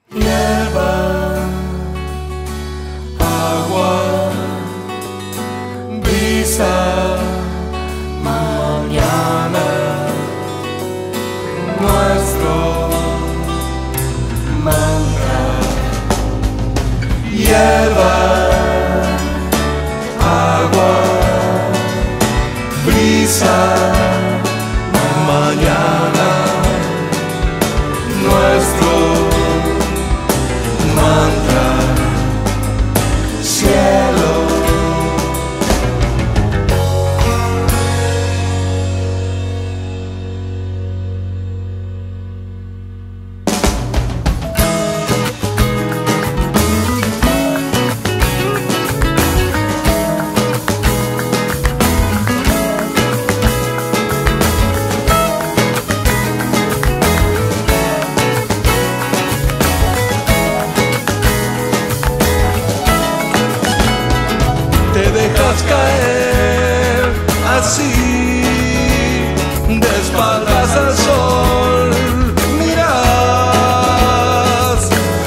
Hierba, agua, brisa, mañana, nuestro mantra. Hierba, agua, brisa, mañana, nuestro mantra, cielo. Te dejas caer así, de espaldas al sol, miras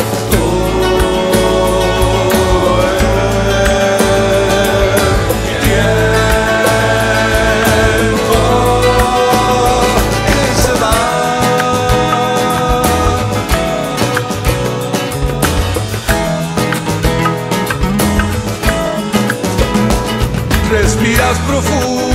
todo el tiempo que se va. Respiras profundo